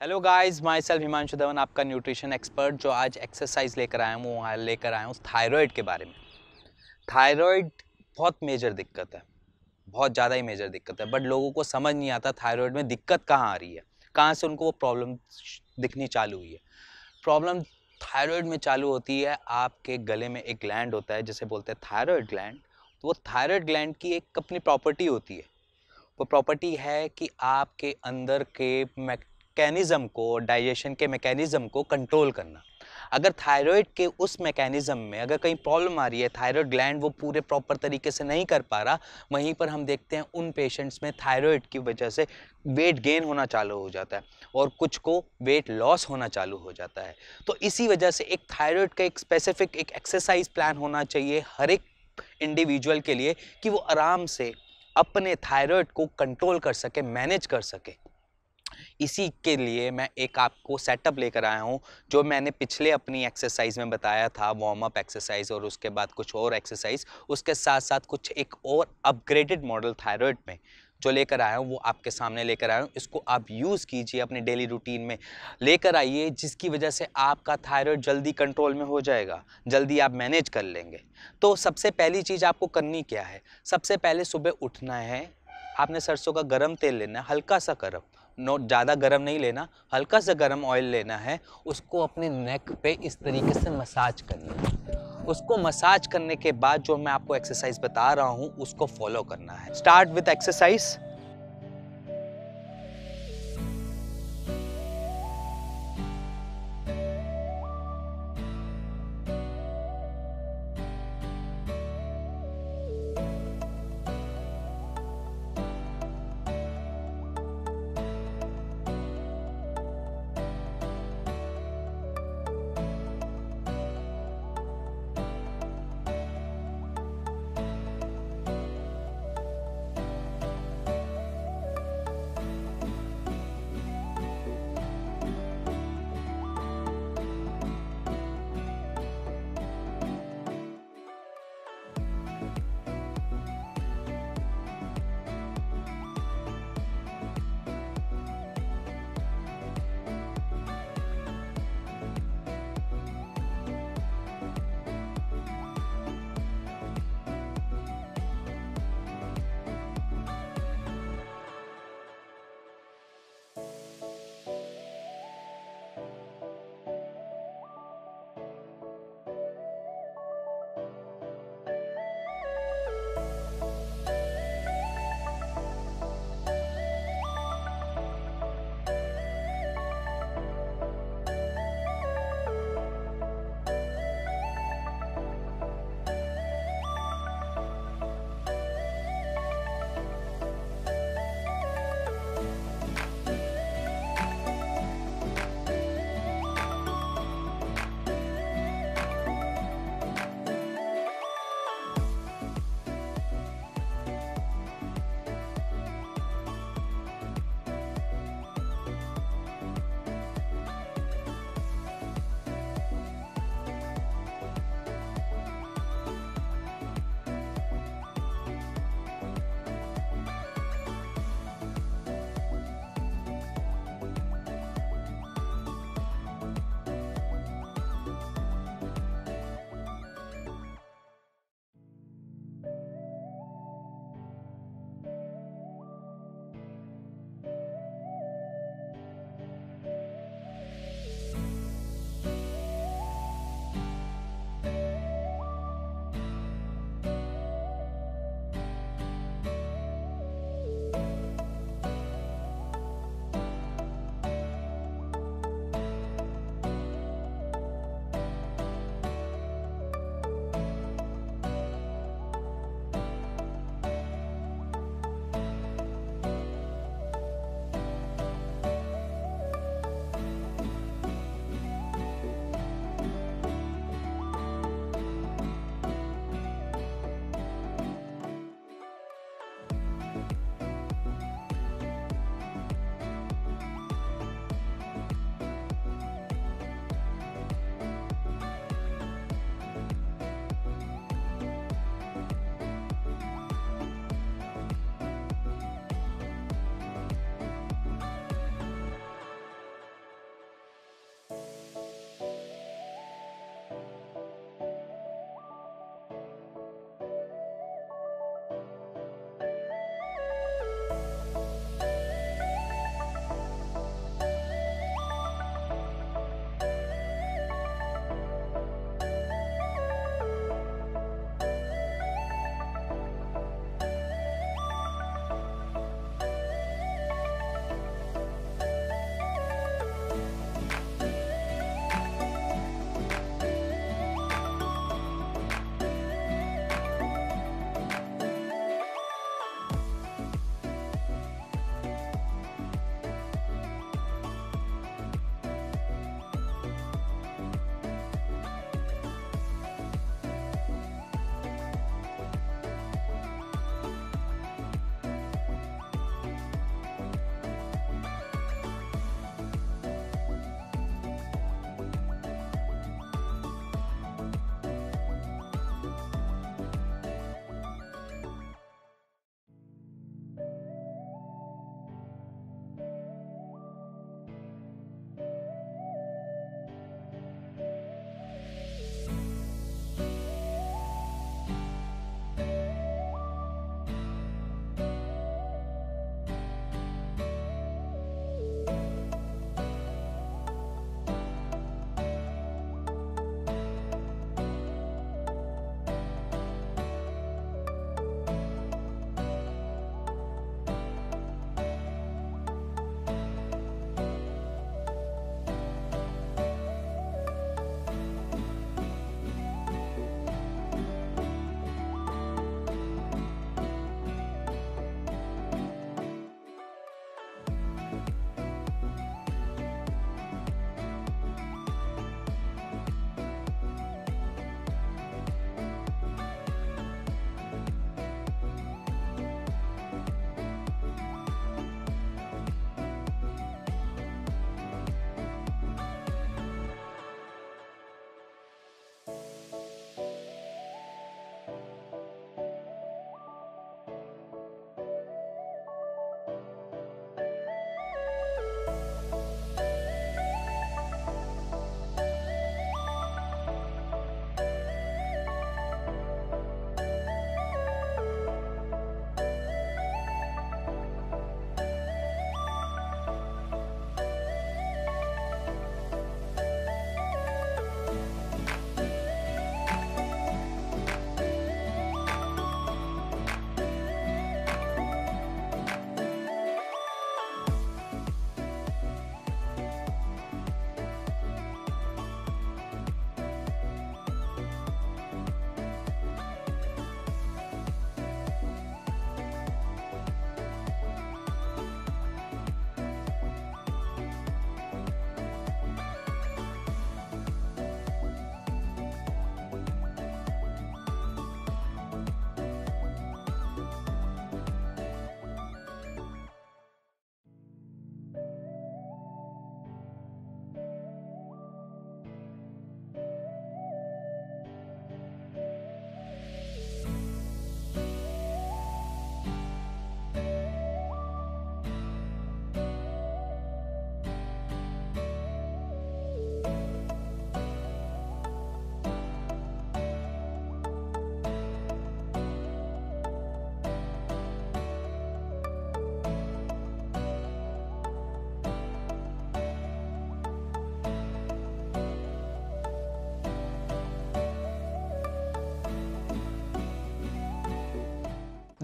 Hello guys, myself Himanshu Dhawan, आपका nutrition expert. जो आज एक्सरसाइज लेकर आया हूँ वो लेकर आया हूँ थायराइड के बारे में। थायराइड बहुत मेजर दिक्कत है, बहुत ज़्यादा ही मेजर दिक्कत है, बट लोगों को समझ नहीं आता थायराइड में दिक्कत कहाँ आ रही है, कहाँ से उनको वो प्रॉब्लम दिखनी चालू हुई है। प्रॉब्लम थायराइड में चालू होती है, आपके गले में एक ग्लैंड होता है जिसे बोलते हैं थायराइड ग्लैंड। तो वो थायराइड ग्लैंड की एक अपनी प्रॉपर्टी होती है। वो प्रॉपर्टी है कि आपके अंदर के मैकेनिज्म को, डाइजेशन के मैकेनिज्म को कंट्रोल करना। अगर थायराइड के उस मैकेनिज्म में अगर कहीं प्रॉब्लम आ रही है, थायराइड ग्लैंड वो पूरे प्रॉपर तरीके से नहीं कर पा रहा, वहीं पर हम देखते हैं उन पेशेंट्स में थायराइड की वजह से वेट गेन होना चालू हो जाता है और कुछ को वेट लॉस होना चालू हो जाता है। तो इसी वजह से एक थायराइड का एक स्पेसिफिक एक एक्सरसाइज प्लान होना चाहिए हर एक इंडिविजुअल के लिए, कि वो आराम से अपने थायराइड को कंट्रोल कर सके, मैनेज कर सके। इसी के लिए मैं एक आपको सेटअप लेकर आया हूँ, जो मैंने पिछले अपनी एक्सरसाइज में बताया था, वार्म अप एक्सरसाइज और उसके बाद कुछ और एक्सरसाइज, उसके साथ साथ कुछ एक और अपग्रेडेड मॉडल थायराइड में जो लेकर आया हूँ वो आपके सामने लेकर आया हूँ। इसको आप यूज़ कीजिए, अपनी डेली रूटीन में लेकर आइए, जिसकी वजह से आपका थायराइड जल्दी कंट्रोल में हो जाएगा, जल्दी आप मैनेज कर लेंगे। तो सबसे पहली चीज़ आपको करनी क्या है? सबसे पहले सुबह उठना है, आपने सरसों का गरम तेल लेना है, हल्का सा गरम, नो ज़्यादा गरम नहीं लेना, हल्का सा गरम ऑयल लेना है। उसको अपने नेक पे इस तरीके से मसाज करना है। उसको मसाज करने के बाद जो मैं आपको एक्सरसाइज बता रहा हूँ उसको फॉलो करना है। Start with exercise.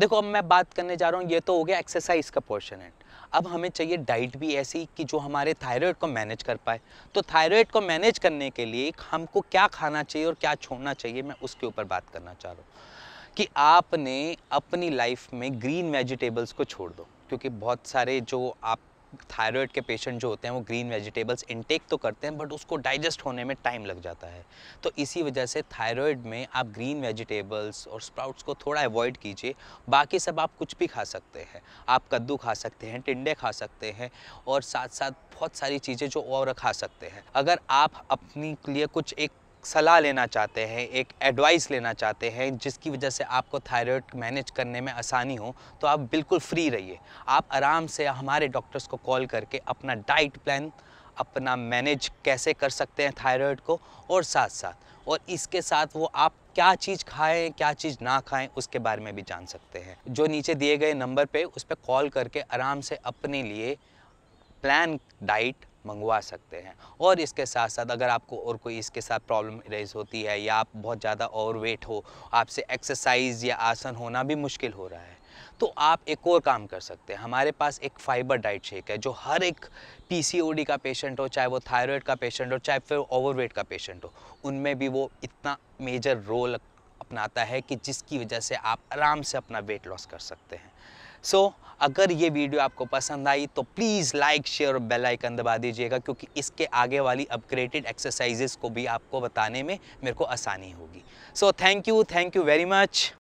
देखो अब मैं बात करने जा रहा हूँ, ये तो हो गया एक्सरसाइज का पोर्शन है। अब हमें चाहिए डाइट भी ऐसी कि जो हमारे थायराइड को मैनेज कर पाए। तो थायराइड को मैनेज करने के लिए हमको क्या खाना चाहिए और क्या छोड़ना चाहिए, मैं उसके ऊपर बात करना चाह रहा हूँ कि आपने अपनी लाइफ में ग्रीन वेजिटेबल्स को छोड़ दो, क्योंकि बहुत सारे जो आप थायराइड के पेशेंट जो होते हैं वो ग्रीन वेजिटेबल्स इनटेक तो करते हैं बट उसको डाइजेस्ट होने में टाइम लग जाता है। तो इसी वजह से थायराइड में आप ग्रीन वेजिटेबल्स और स्प्राउट्स को थोड़ा अवॉइड कीजिए। बाकी सब आप कुछ भी खा सकते हैं, आप कद्दू खा सकते हैं, टिंडे खा सकते हैं और साथ साथ बहुत सारी चीज़ें जो और खा सकते हैं। अगर आप अपने लिए कुछ एक सलाह लेना चाहते हैं, एक एडवाइस लेना चाहते हैं जिसकी वजह से आपको थायराइड मैनेज करने में आसानी हो, तो आप बिल्कुल फ्री रहिए। आप आराम से हमारे डॉक्टर्स को कॉल करके अपना डाइट प्लान अपना मैनेज कैसे कर सकते हैं थायराइड को, और साथ साथ और इसके साथ वो आप क्या चीज़ खाएं क्या चीज़ ना खाएं उसके बारे में भी जान सकते हैं। जो नीचे दिए गए नंबर पे उस पर कॉल करके आराम से अपने लिए प्लान डाइट मंगवा सकते हैं। और इसके साथ साथ अगर आपको और कोई इसके साथ प्रॉब्लम रेज होती है या आप बहुत ज़्यादा ओवरवेट हो, आपसे एक्सरसाइज या आसन होना भी मुश्किल हो रहा है, तो आप एक और काम कर सकते हैं। हमारे पास एक फाइबर डाइट शेक है जो हर एक पीसीओडी का पेशेंट हो, चाहे वो थायराइड का पेशेंट हो, चाहे फिर ओवरवेट का पेशेंट हो, उनमें भी वो इतना मेजर रोल अपनाता है कि जिसकी वजह से आप आराम से अपना वेट लॉस कर सकते हैं। अगर ये वीडियो आपको पसंद आई तो प्लीज़ लाइक, शेयर और बेल आइकन दबा दीजिएगा, क्योंकि इसके आगे वाली अपग्रेडेड एक्सरसाइजेस को भी आपको बताने में मेरे को आसानी होगी। Thank you very much.